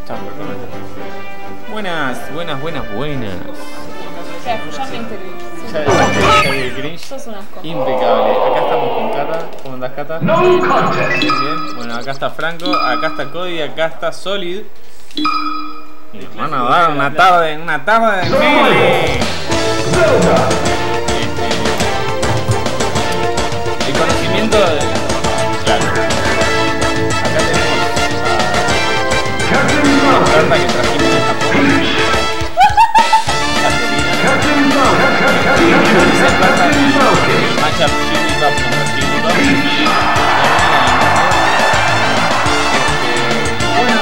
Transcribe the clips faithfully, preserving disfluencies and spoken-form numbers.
Está perfecto. Buenas, buenas, buenas, buenas. Ya, ya me enteré. Ya, ya, ya vi el Grinch. Sos un asco. Impecable. Acá estamos con Cata. ¿Cómo andás, Cata? No contest. Bien, bien. Bueno, acá está Franco, acá está Cody, acá está Solid. Y nos van a dar una tarde, una tarde de melee. Este, el conocimiento de... Claro. Acá tenemos a una carta que trajimos de Japón. Esa carta es el matchup Jigglypuff contra Jigglypuff. Bueno,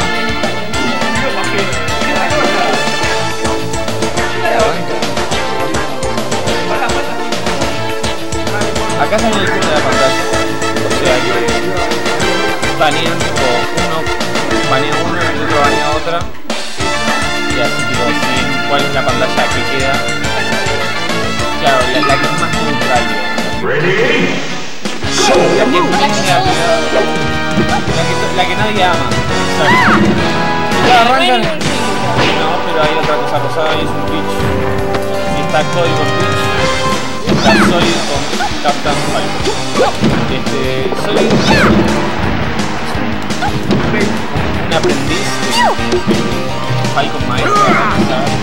acá está en el centro de la pantalla, o sea que banean tipo uno, banea uno y el otro banea otra, y así tipo si cuál es la pantalla que queda, claro, la, la que es más neutral, Ready? la que es muy rápida, la que, la que nadie ama, ¿sabes? Y ya arrancan, no, pero hay otra cosa rosada y es un Peach, y está Cody con Peach. Está Solid con Captain Falcon. Este, Solid es un, un aprendiz de Falcon Maestro, ¿sabes?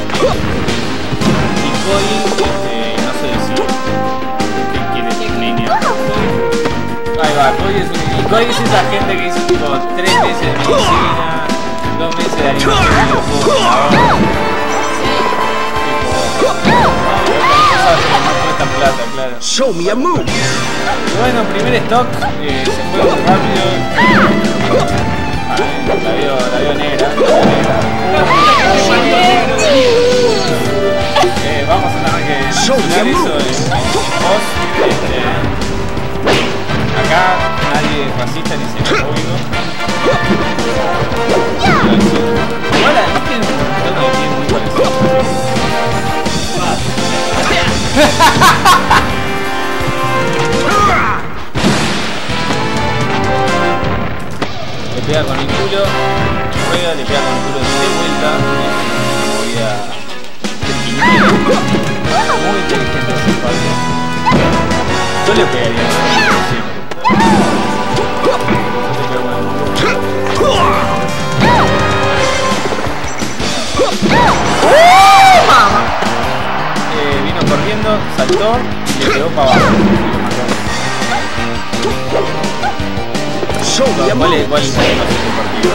Y Cody, este, no sé decir qué quiere niña. Ahí va, Cody es, un, y Cody es esa gente que dice tipo tres meses de medicina, dos meses de animación de videojuegos. Plata, claro. Show me a move. Bueno, primer stock, eh, se fue muy rápido. Ay, la veo, la veo negra. La veo negra. Eh, vamos a tener que solucionar eso en post. Este, acá nadie es racista ni xenofóbico. Igual además tiene un tono de piel muy parecido. Le pega con el culo, juega, le pega con el culo de vuelta. Movida triquilera. Muy inteligente ese padre. Yo le pegaría siempre. Yo te pego con el culo. Eh, vino corriendo, saltó y le pegó para abajo. ¿Cuál es, cuál es el partido?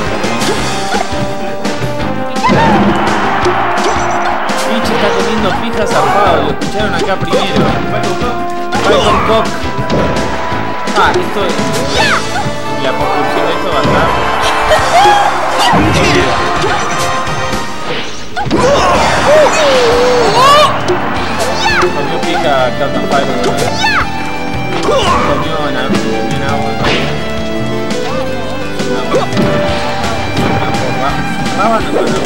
Peach está comiendo pijas zarpado, lo escucharon acá primero. Falcon Cock. Ah, esto es... La construcción de esto va a estar... Comió pica Captain Falcon. Comió en agua. Rábano con agua.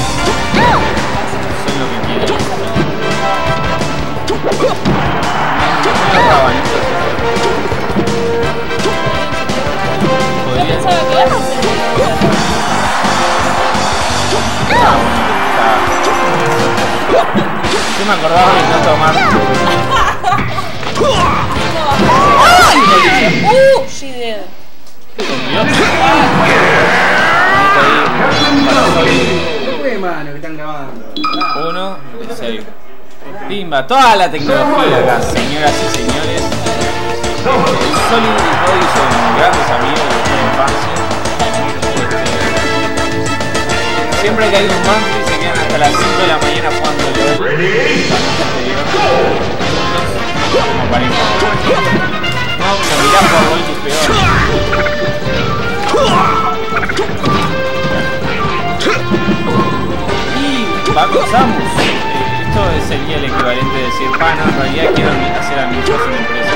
Son lo que quieren. No rábanos. Podrían... Yo me acordaba de no tomar. Uh, she did. Mano, que están grabando. Uno, seis. Pimba, toda la tecnología acá, señoras y señores. Este, el Solid y Cody son grandes amigos de la infancia. Este, siempre que hay un mantra se quedan hasta las cinco de la mañana jugando LOL. Como pareja. No, se mirá por Roy que es peor. Va con Samus. Eh, esto sería el equivalente de decir, pana, en realidad quiero hacer amigos en empresa.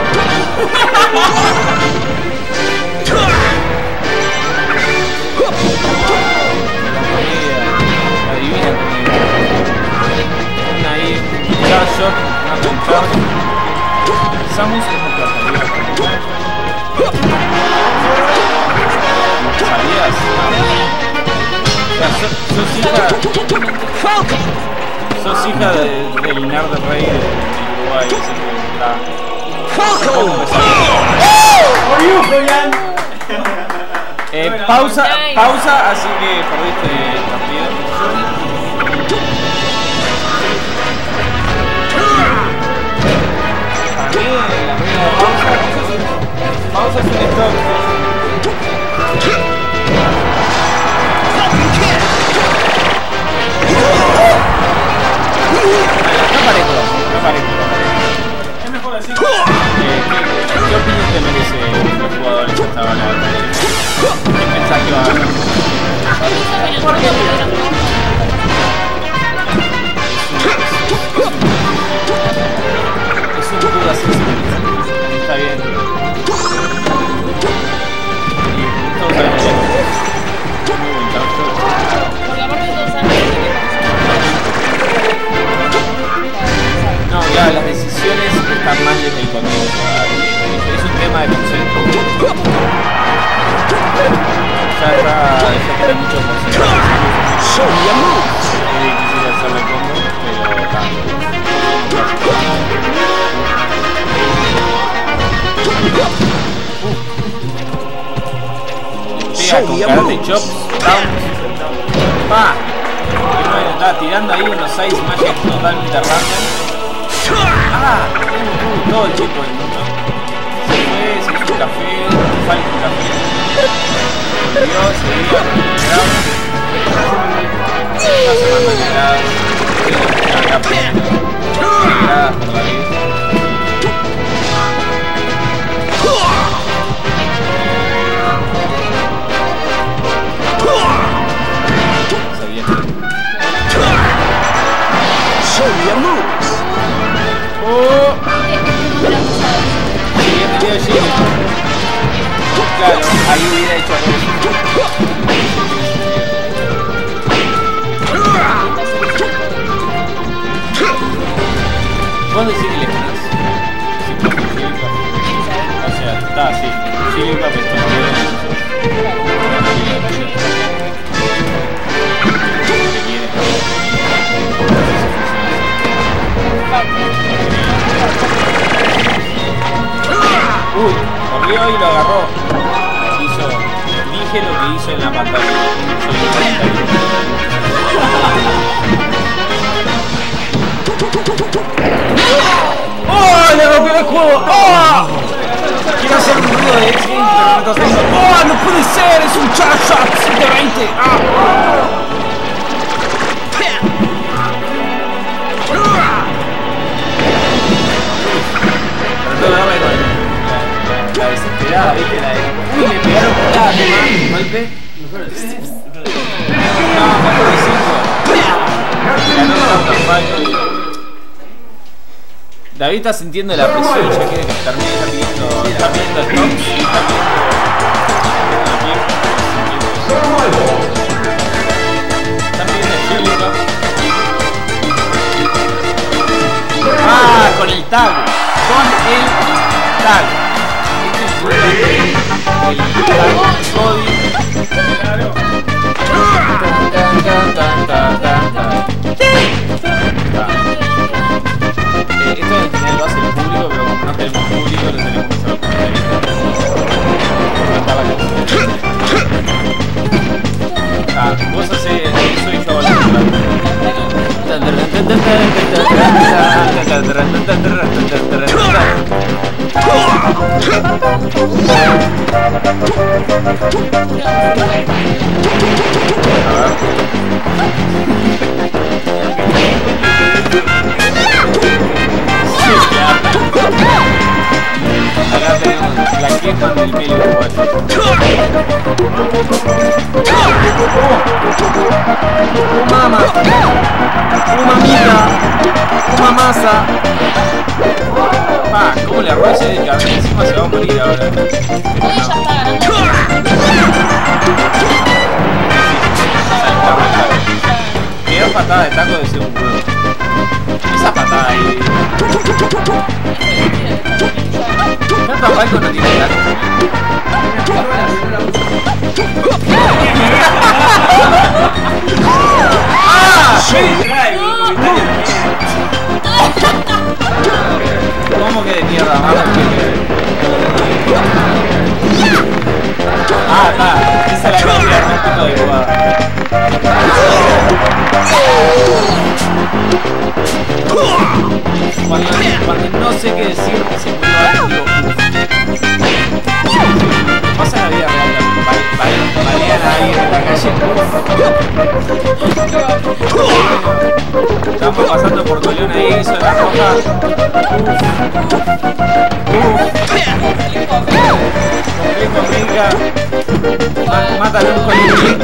La comida, la divina comida. Una ahí, un charge shot, una con charge. Samus es un placer. ¿Sabías? sea, sos, sos hija... Sos hija de, del nerd rey de, de Uruguay, así que está... Supongo que sabes. Eh, pausa, pausa, así que perdiste el partido. Para mí, la regla de pausa, pausa es un stop. No parejo, no parejo. Es mejor así. Eh, ¿qué, ¿Qué opinión te merece los jugadores hasta ahora? ¿Qué pensás que va a ganar? Es un duda sensible. Está bien. Y todos saben que muy buen trabajo. Porque aparte todos saben que no, ya las decisiones están mal desde el comienzo. Es un tema de concepto. Ya está, ya tiene mucho concepto. Es difícil hacerle combo, pero está. Pega con karate chops, down. Pa. Está tirando ahí unos seis magic totalmente random. Ah, uh, todo el tiempo del mundo. Se fue, se hizo un café, falta un café. Volvió, seguía, grado. Está semando el grado. Gradas por la vida. Sabía que... Show me a move. Oh. Siguiente video Jimmy. Claro, ahí hubiera hecho algo. ¿Vos decís que le ganás? Si no, o sea, está así. Jigglypuff está bien. Uy, corrió y lo agarró. Hizo, dije lo que hizo en la pantalla. Soy un comentario. ¡Oh! ¡Le rompió el juego! ¡Oh! Quiero hacer un ruido de X-Game, pero no está haciendo. ¡Oh! ¡No puede ser! ¡Es un charge shot! ¡siete veinte! ¡Ah! La desesperada, ¿viste? La de... Uy, me pegaron por la golpe. No, mejor de cinco. Ganó el counterfire. David está sintiendo la presión, ya quiere que termine, está pidiendo, está pidiendo el top, está pidiendo está pidiendo el Jigglypuff. Ah, con el tag, con el tag. El tag Cody. Esto en general lo hace el público, pero como no tenemos público, lo tenemos que hacer con la ah, vos hacés eso y yo hago la acá tenemos la queja del medio uruguayo. Mama, mamita, mamasa. Pa, ¿cómo le arrolla de que encima se va a morir ahora? Hoy ya está ganando. Peor patada de taco de ser un juego. Esa patada ahí. ¿Tanta Falco no tiene taco? Cuando, cuando no sé qué decir, se murió alguien, digo, uff. Pasa en la vida real, balean a alguien en la calle, uff. Estamos pasando por Colón ahí, hizo la roja. Rico, rica. Mátale un colibrí.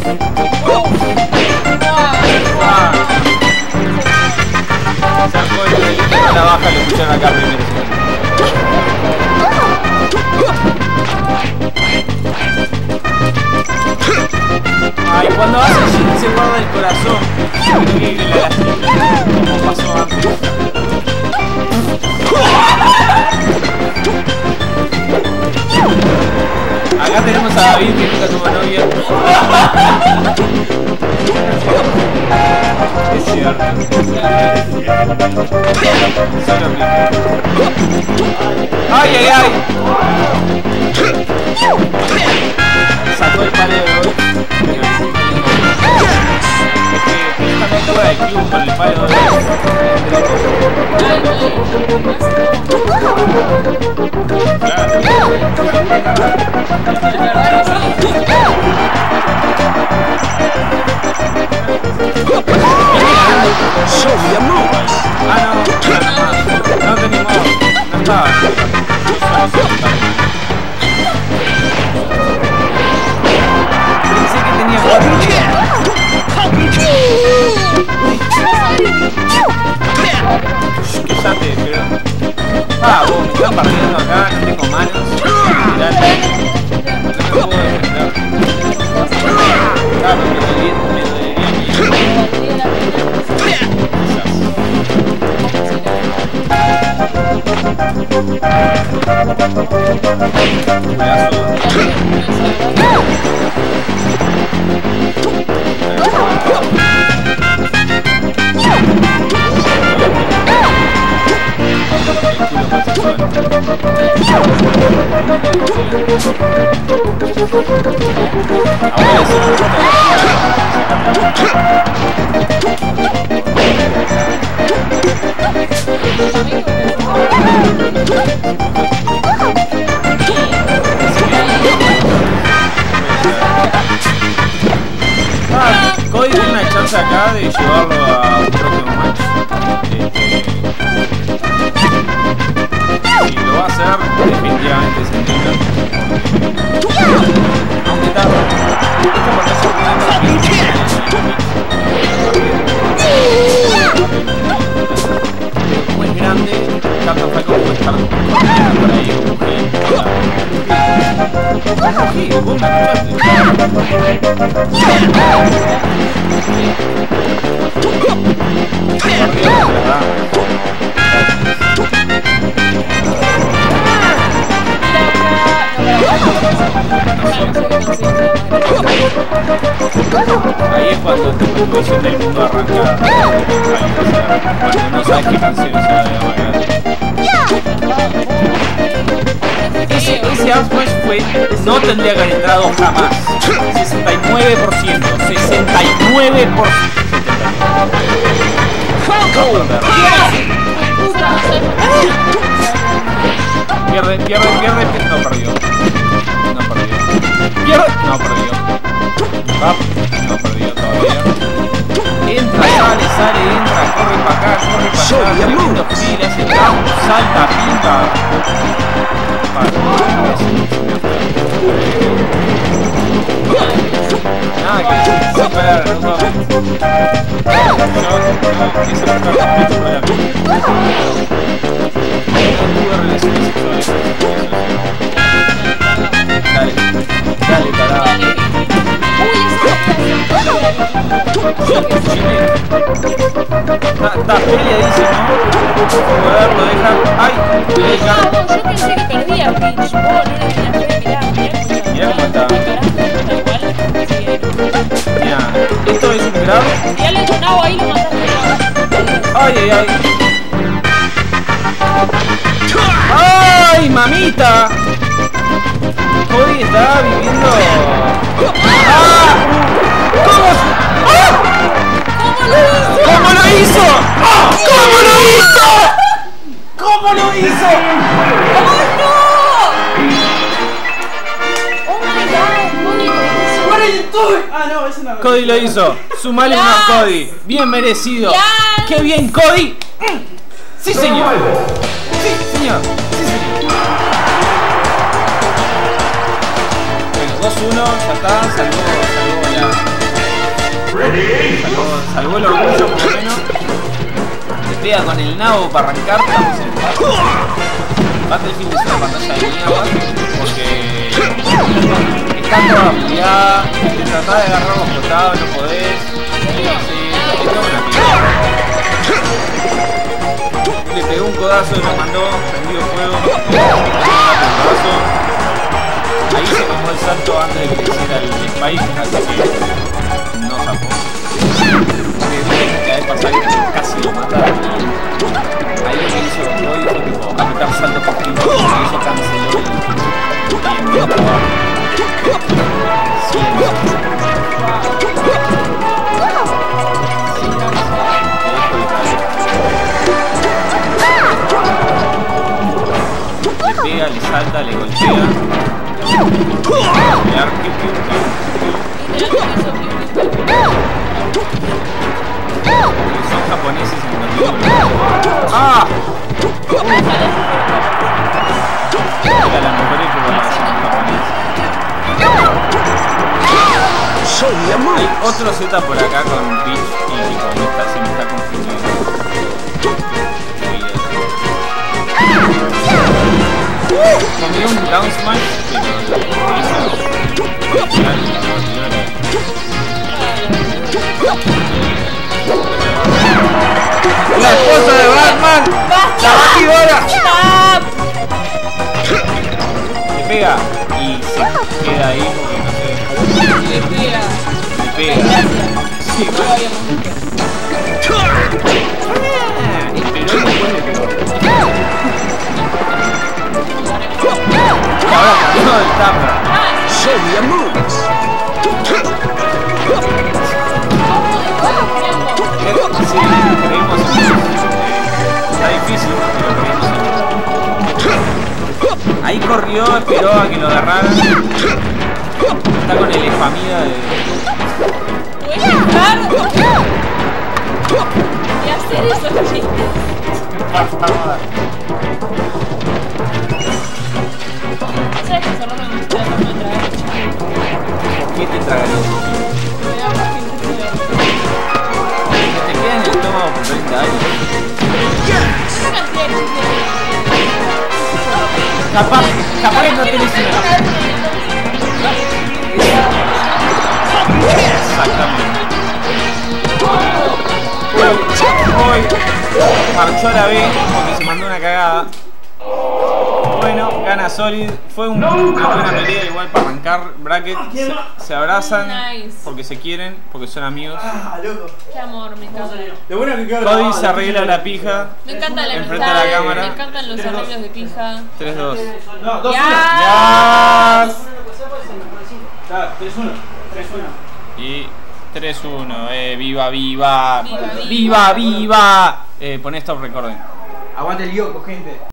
Ah. Sacó el delito de la baja, lo escucharon acá primero. Ay, cuando hace así se guarda el corazón. Creo que le lastima, como pasó antes. Acá tenemos a David que nunca tuvo novia. Es cierto. Solo aplica. ¡Ay, ay, ay! Sacó el palo de oro. Es que también juega de club con el palo de oro. Show me a move. Ah, no, no tenía modo. No estaba. Pensé que tenía cuatro. Quédate, pero... Ah, vos, me están partiendo acá, no tengo manos. Mirá, no me puedo defender. Claro, me dolería, me dolería miedo. Ah, Cody tiene una chance acá de llevarlo a un próximo match. Si lo va a hacer, definitivamente se entiende. Aunque tarde. Esta partida como es grande, tanto fue como estar por ahí un gil. Vos me ahí es cuando tu visión del mundo arranca. Cuando no sabes qué canción se va a bailar. Ese, ese Outmatch fue, no tendría que haber entrado jamás. sesenta y nueve por ciento. sesenta y nueve por ciento. Pierde, pierde, pierde, pierde. No perdió. No perdió. Pierde. No perdió. Rap. No perdió todavía. Entra, sale, sale, entra, corre para acá, corre para allá. Tremendo gil, hace down, salta, pinta. Nada que super, no todo. Yo quise buscar respeto para mí. No tuve relaciones sexuales. Dale, dale, carajo. Está peleadísimo. A ver, lo deja. ¡Ay! Lo deja. Yo pensé que perdía Peach. Vos no le tenías fe, mirá, mirá. Mirá cómo está. Mirá, esto es un grado. Tirale con agua ahí, lo mataste. ¡Ay, ay, ay! ¡Ay, mamita! Cody está viviendo... ¡Ah! ¿Cómo? ¡Ah! ¿Cómo lo hizo? ¿Cómo lo hizo? ¡Ah! ¿Cómo lo hizo? Cody lo hizo. Sumale uno a Cody. Bien merecido. Yes. ¡Qué bien, Cody! ¡Sí, señor! ¡Sí, señor! ¡Sí, señor! Bueno, dos uno, ya está. Salvó, salvó la... Salvó, salvó el orgullo, por lo menos. Le pega con el nabo para arrancar. Estamos en el Battlefield es una pantalla de mierda. Porque... está toda ampliada. Te tratás de agarrar los flotados, no podés. Sí, es toda una mierda. Le pegó un codazo y lo mandó, prendido fuego. Ahí se tomó el salto antes de que hiciera el spike, así que no zafó. La vez pasada casi lo mataron. Ahí lo que hizo Cody fue tipo apretar salto poquito, y eso canceló el bien de trabajo. Le pega, le salta, le golpea. Golpear, piu, piu, piu, piu. Son japoneses en los libros. ¡Ah! Era la mejor época para ser un japonés. Hay otro Z por acá con Peach y tipo, me está, se me está confundiendo. Comió un down smash, pero la esposa de Batman, la batidora. Le pega y se queda ahí porque no sé. Le pega. Le pega. Sí, No lo habíamos visto. y pero después le pegó. Ahora cambió el tapa. Show me your moves. Sí, creímos en eso. Está difícil, pero creímos en eso. Ahí corrió, esperó a que lo agarraran. Está con el espamida de... ¿Puedes dejar y hacer esos chistes? Por favor. ¿Sabes que Fernando me está tratando de traer el chiste? ¿Qué te tragaría? Me da más que impresión. Que te queda en el estómago por treinta años. ¿Qué cantidad de chistes? Capaz, capaz que no tenés una. Exactamente. Hoy, hoy marchó a la B porque se mandó una cagada. Bueno, gana Solid. Fue un, una buena pelea igual para arrancar bracket. Se, se abrazan Nice. porque se quieren, porque son amigos. Ah, loco. Qué amor, me encanta. Lo bueno que quedó Cody grabado, se arregla la pija. Me encanta la Enfrente a amistad, la cámara. me encantan los arreglos de pija. tres dos. No, dos Ya. uno. Ya. Está, tres uno. tres uno. Y tres uno. Eh, viva, viva. Viva, Viva, viva. Eh, poné stop recording. Aguante el Yoko, gente.